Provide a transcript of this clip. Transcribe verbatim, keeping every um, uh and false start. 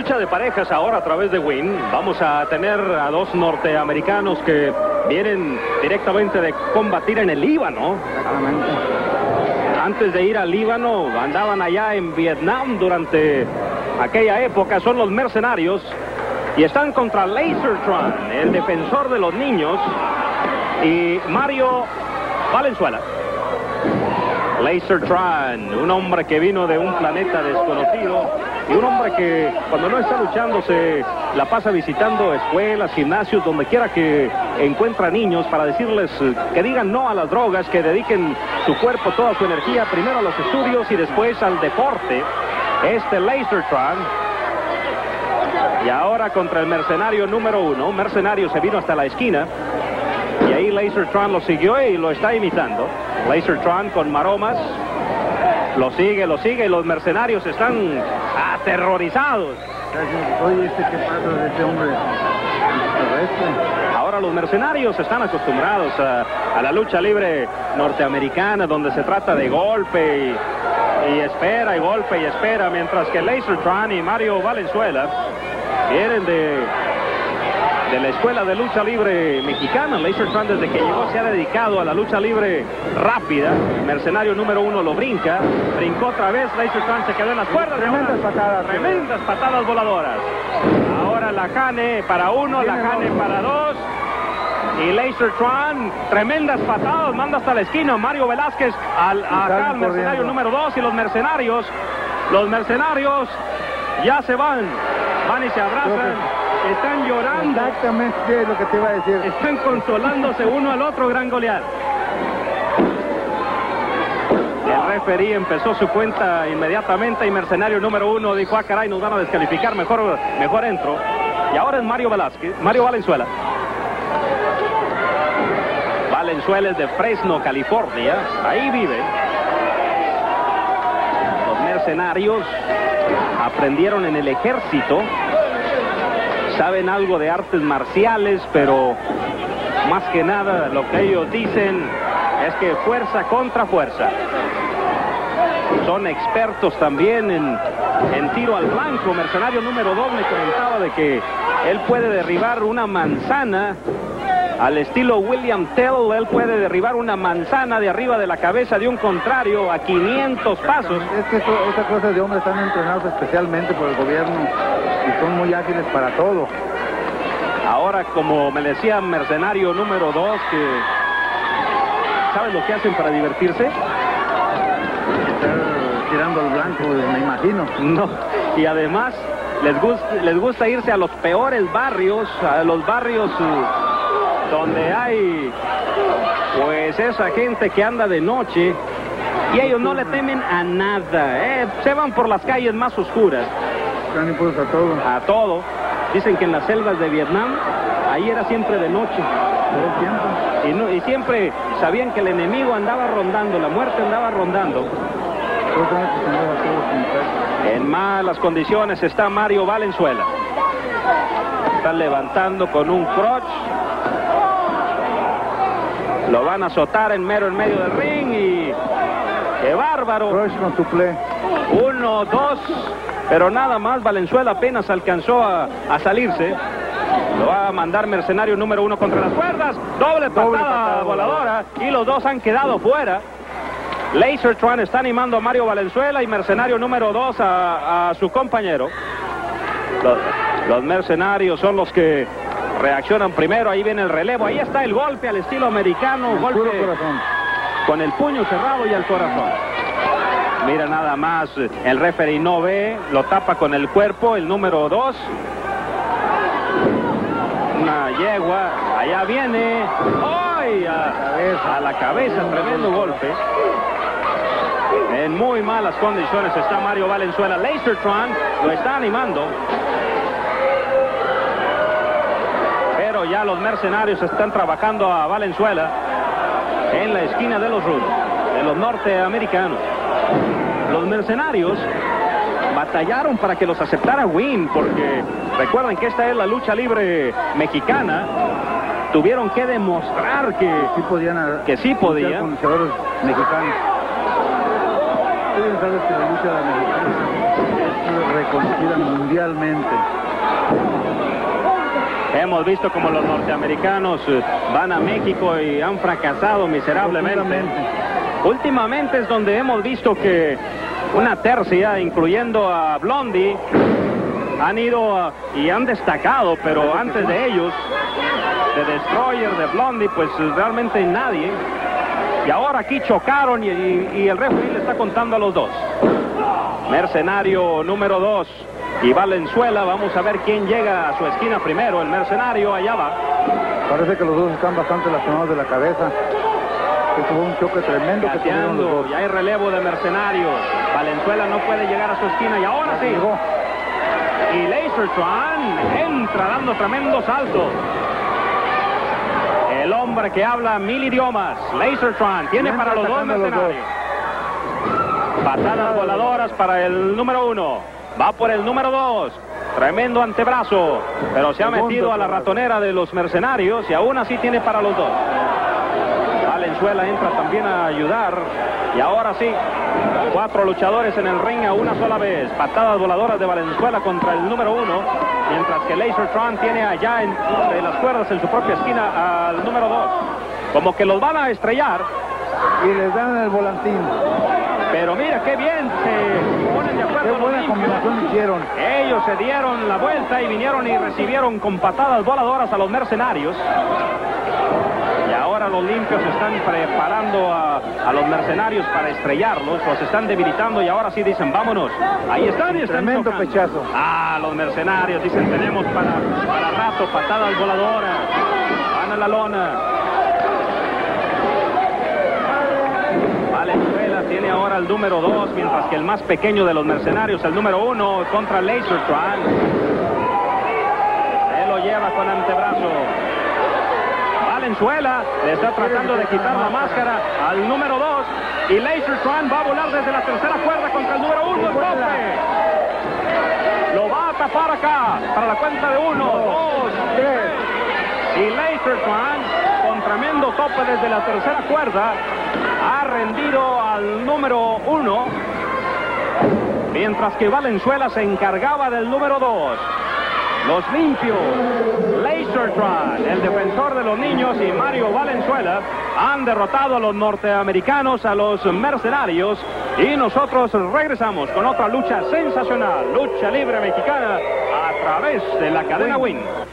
lucha de parejas ahora a través de Win. Vamos a tener a dos norteamericanos que vienen directamente de combatir en el Líbano. Antes de ir al Líbano, andaban allá en Vietnam durante aquella época. Son los Mercenarios y están contra Lasertron, el defensor de los niños, y Mario Valenzuela. Lasertron, un hombre que vino de un planeta desconocido y un hombre que cuando no está luchando se la pasa visitando escuelas, gimnasios, donde quiera que encuentra niños para decirles que digan no a las drogas, que dediquen su cuerpo, toda su energía, primero a los estudios y después al deporte. Este Lasertron. Y ahora contra el mercenario número uno. Un mercenario se vino hasta la esquina y ahí Lasertron lo siguió y lo está imitando. Lasertron con maromas. Lo sigue, lo sigue. Los mercenarios están aterrorizados. Oye, ¿este qué pasa de este hombre? Ahora los mercenarios están acostumbrados a, a la lucha libre norteamericana, donde se trata de golpe y, y espera y golpe y espera, mientras que Lasertron y Mario Valenzuela vienen de, de la escuela de lucha libre mexicana. Lasertron, desde que llegó, se ha dedicado a la lucha libre rápida. Mercenario número uno lo brinca, brincó otra vez. Lasertron se quedó en las cuerdas. Tremendas patadas. Tremendas patadas voladoras. Ahora la Jane para uno, la Jane para dos. Y Lasertron, tremendas patadas, manda hasta la esquina. Mario Velázquez al, acá al mercenario número dos. Y los mercenarios, los mercenarios ya se van. Van y se abrazan, están llorando. Exactamente, ¿qué es lo que te iba a decir? Están consolándose uno al otro, Gran Goliat. El referí empezó su cuenta inmediatamente y mercenario número uno dijo, ah, caray, nos van a descalificar, mejor, mejor entro. Y ahora es Mario Velázquez, Mario Valenzuela. Valenzuela es de Fresno, California, ahí vive. Los mercenarios aprendieron en el ejército, saben algo de artes marciales, pero más que nada lo que ellos dicen es que fuerza contra fuerza. Son expertos también en, en tiro al blanco. Mercenario número dos me comentaba de que él puede derribar una manzana al estilo William Tell. Él puede derribar una manzana de arriba de la cabeza de un contrario a quinientos pasos. Es que estas cosas de hombres están entrenados especialmente por el gobierno y son muy ágiles para todo. Ahora, como me decía mercenario número dos, que ¿sabes lo que hacen para divertirse? Estar tirando al blanco, me imagino. No, y además les gusta, les gusta irse a los peores barrios, a los barrios uh, donde hay pues esa gente que anda de noche y ellos no le temen a nada, ¿eh? Se van por las calles más oscuras. Están impuestos a todo. A todo. Dicen que en las selvas de Vietnam, ahí era siempre de noche. Todo el tiempo. Y, no, y siempre sabían que el enemigo andaba rondando, la muerte andaba rondando. En malas condiciones está Mario Valenzuela. Están levantando con un crotch. Lo van a azotar en mero en medio del ring y... ¡qué bárbaro! Crotch con suple. Uno, dos... pero nada más. Valenzuela apenas alcanzó a, a salirse. Lo va a mandar mercenario número uno contra las cuerdas. Doble patada, Doble patada voladora. Y los dos han quedado fuera. Lasertron está animando a Mario Valenzuela y mercenario número dos a, a su compañero. Los, los mercenarios son los que reaccionan primero. Ahí viene el relevo. Ahí está el golpe al estilo americano. El golpe corazón. Con el puño cerrado y al corazón. Mira nada más, el referee no ve, lo tapa con el cuerpo, el número dos. Una yegua, allá viene. ¡Ay! A, a la cabeza, tremendo golpe. En muy malas condiciones está Mario Valenzuela. Lasertron lo está animando. Pero ya los mercenarios están trabajando a Valenzuela en la esquina de los rudos, de los norteamericanos. Los mercenarios batallaron para que los aceptara Win, porque recuerden que esta es la lucha libre mexicana. Tuvieron que demostrar que sí podían, que sí podían. Con luchadores mexicanos. Deben saber que la lucha mexicana es reconocida mundialmente. Hemos visto como los norteamericanos van a México y han fracasado miserablemente. Últimamente es donde hemos visto que una tercia, incluyendo a Blondie, han ido a, y han destacado, pero antes de ellos, de Destroyer, de Blondie, pues realmente nadie. Y ahora aquí chocaron y, y, y el referee le está contando a los dos. Mercenario número dos y Valenzuela. Vamos a ver quién llega a su esquina primero. El Mercenario, allá va. Parece que los dos están bastante lastimados de la cabeza. Esto fue un choque tremendo que tuvieron los dos. Ya hay relevo de Mercenarios. Valenzuela no puede llegar a su esquina y ahora sí. Llegó. Y Lasertron entra dando tremendo salto. El hombre que habla mil idiomas, Lasertron, tiene para los dos Mercenarios. Patadas voladoras para el número uno. Va por el número dos. Tremendo antebrazo. Pero se ha metido a la ratonera de los Mercenarios y aún así tiene para los dos. Valenzuela entra también a ayudar. Y ahora sí, cuatro luchadores en el ring a una sola vez. Patadas voladoras de Valenzuela contra el número uno. Mientras que Lasertron tiene allá en, de las cuerdas en su propia esquina al número dos. Como que los van a estrellar. Y les dan el volantín. Pero mira qué bien se ponen de acuerdo. Qué buena combinación hicieron. Ellos se dieron la vuelta y vinieron y recibieron con patadas voladoras a los Mercenarios. Y ahora los limpios están preparando a, a los Mercenarios para estrellarlos. Los están debilitando y ahora sí dicen vámonos. Ahí están y están Tremendo tocando. pechazo. Ah, los Mercenarios dicen tenemos para, para rato patadas voladoras. Van a la lona. Valenzuela tiene ahora el número dos, mientras que el más pequeño de los Mercenarios, el número uno, contra Lasertron. Se lo lleva con antebrazo. Valenzuela le está tratando de quitar la máscara al número dos. Y Lasertron va a volar desde la tercera cuerda contra el número uno. Lo va a tapar acá para la cuenta de uno, dos, tres. Y Lasertron, con tremendo tope desde la tercera cuerda, ha rendido al número uno, mientras que Valenzuela se encargaba del número dos. Los limpios, Lasertron, el defensor de los niños, y Mario Valenzuela han derrotado a los norteamericanos, a los Mercenarios, y nosotros regresamos con otra lucha sensacional, lucha libre mexicana, a través de la cadena Win.